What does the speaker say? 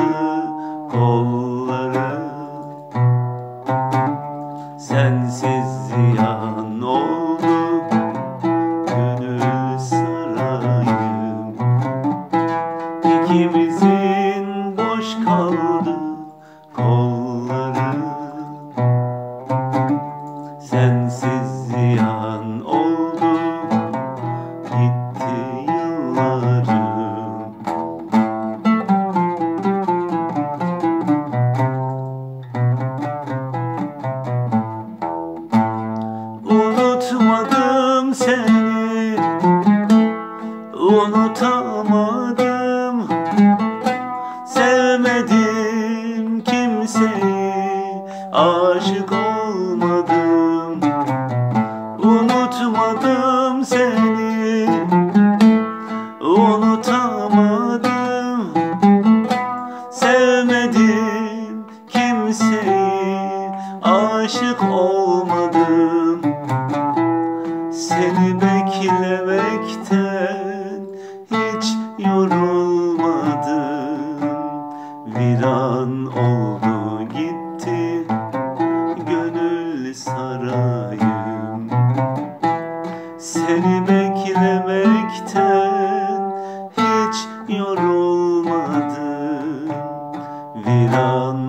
kolları. Sensiz ziyan oldu gönül sarayım. İkimizin boş kaldı kolları. Sensiz ziyan oldu gitti yıllarım. Unutmadım seni, unutamadım. Sevmedim kimseyi, aşık olmadım. Unutmadım seni, unutamadım. Sevmedim kimseyi, aşık olmadım. Seni beklemekten hiç yorulmadım. Viran oldu gitti gönül sarayım. Seni beklemekten hiç yorulmadım. Viran